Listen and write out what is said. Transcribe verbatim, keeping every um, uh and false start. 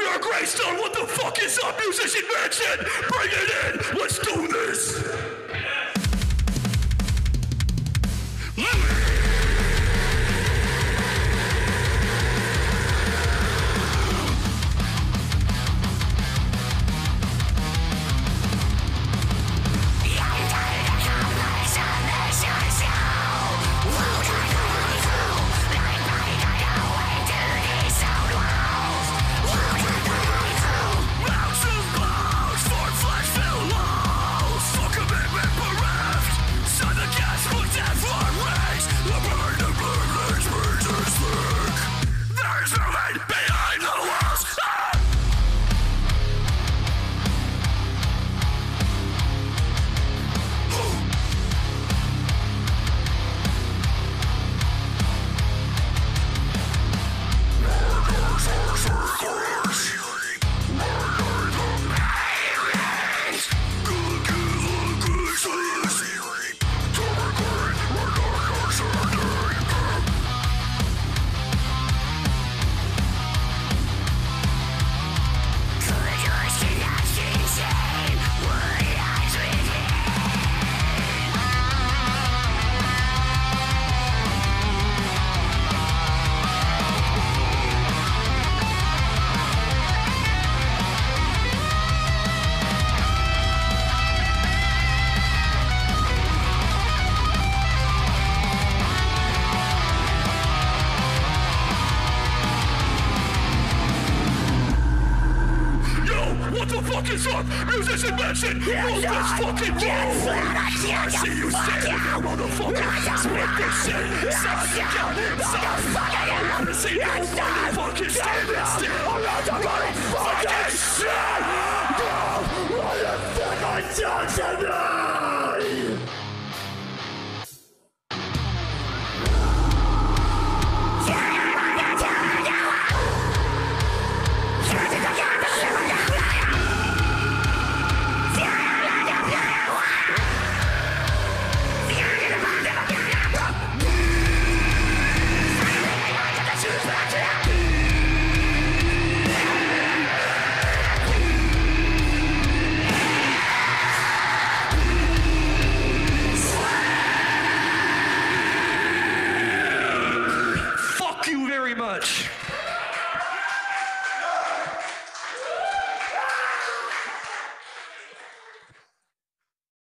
are Graystone, what the fuck is up, Musician Mansion? Bring it in, let's do this! What the fuck is up? Musician Mansion! Move this fucking move! I see you standing there, motherfucker! Split this shit! Stop! Stop! I wanna see nobody fucking standing still! I'm not gonna fucking shit! What the fuck are you doing to me? Very much.